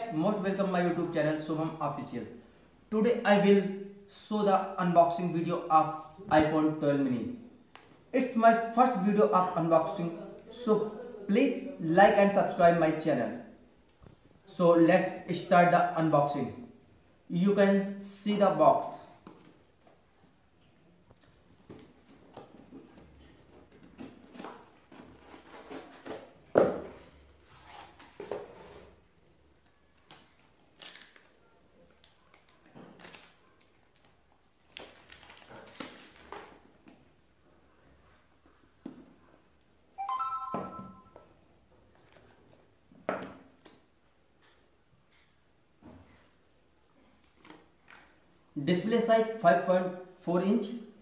most welcome my YouTube channel Shubham Official. Today I will show the unboxing video of iPhone 12 mini. It's my first video of unboxing, so please like and subscribe my channel. So let's start the unboxing. You can see the box. Display size 5.4 inch.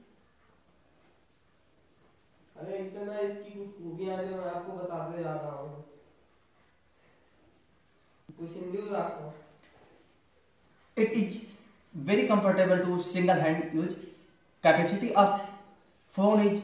अरे एक समय इसकी कुछ खूबियां जो मैं आपको बताते जा रहा हूँ, कुछ न्यूज़ आपको। It is very comfortable to single hand use. Capacity of phone is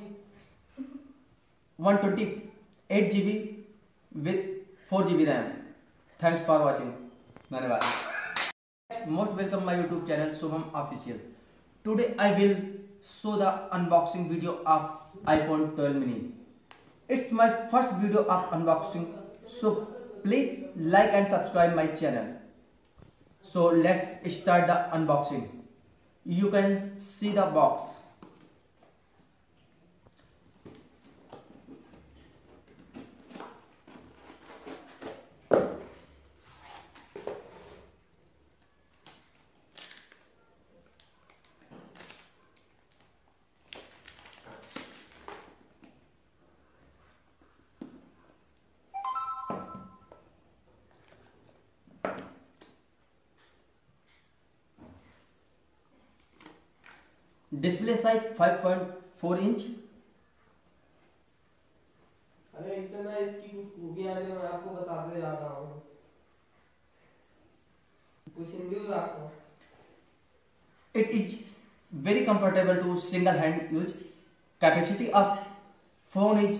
128 GB with 4 GB RAM. Thanks for watching. धन्यवाद। Most welcome my YouTube channel Shubham Official. Today I will show the unboxing video of iPhone 12 mini. It's my first video of unboxing, so please like and subscribe my channel. So let's start the unboxing. You can see the box. Display size 5.4 inch. अरे एक समय इसकी कुछ खूबियां जो मैं आपको बताते जा रहा हूँ, कुछ न्यूज़ आपको। It is very comfortable to single hand use. Capacity of phone is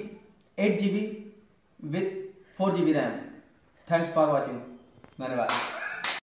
128 GB with 4 GB RAM. Thanks for watching. धन्यवाद।